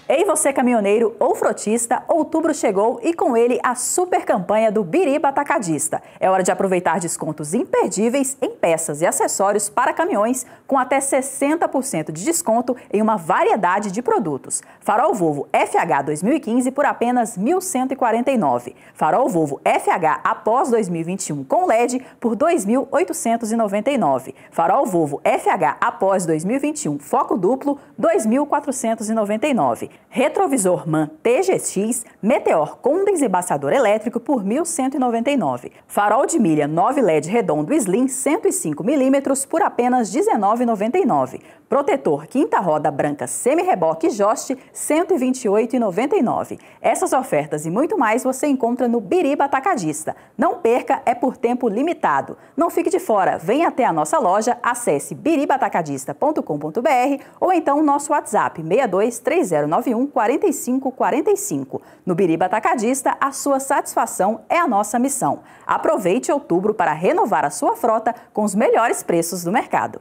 Ei você caminhoneiro ou frotista, outubro chegou e com ele a super campanha do Biriba Atacadista. É hora de aproveitar descontos imperdíveis em peças e acessórios para caminhões com até 60% de desconto em uma variedade de produtos. Farol Volvo FH 2015 por apenas R$ 1.149. Farol Volvo FH após 2021 com LED por R$ 2.899. Farol Volvo FH após 2021 foco duplo R$ 2.499. Retrovisor MAN TGX Meteor com desembaçador elétrico por R$ 1.199. Farol de milha 9 LED redondo Slim 105mm por apenas R$ 19,99. Protetor quinta roda branca semi-reboque Jost R$ 128,99. Essas ofertas e muito mais você encontra no Biriba Atacadista. Não perca, é por tempo limitado. Não fique de fora, venha até a nossa loja, acesse biribaatacadista.com.br ou então o nosso WhatsApp 62 3091 4545. No Biriba Atacadista, a sua satisfação é a nossa missão. Aproveite outubro para renovar a sua frota com os melhores preços do mercado.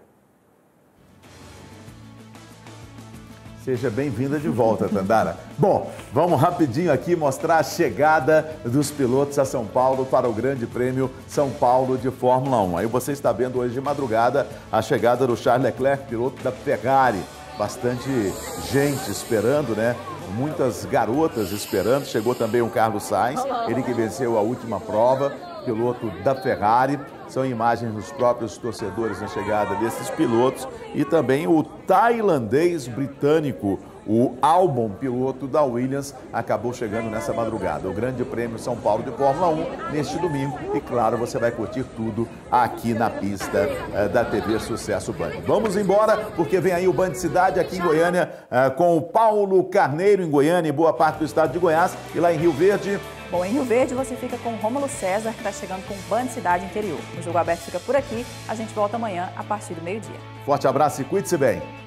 Seja bem-vinda de volta, Tandara. Bom, vamos rapidinho aqui mostrar a chegada dos pilotos a São Paulo para o Grande Prêmio São Paulo de Fórmula 1. Aí você está vendo hoje de madrugada a chegada do Charles Leclerc, piloto da Ferrari. Bastante gente esperando, né? Muitas garotas esperando. Chegou também o Carlos Sainz, ele que venceu a última prova, piloto da Ferrari. São imagens dos próprios torcedores na chegada desses pilotos e também o tailandês britânico, o Albon, piloto da Williams, acabou chegando nessa madrugada. O Grande Prêmio São Paulo de Fórmula 1 neste domingo e, claro, você vai curtir tudo aqui na pista da TV Sucesso Band. Vamos embora, porque vem aí o Band Cidade aqui em Goiânia com o Paulo Carneiro em Goiânia e boa parte do estado de Goiás e lá em Rio Verde. Bom, em Rio Verde você fica com o Rômulo César, que está chegando com o Band Cidade Interior. O Jogo Aberto fica por aqui. A gente volta amanhã a partir do meio-dia. Forte abraço e cuide-se bem.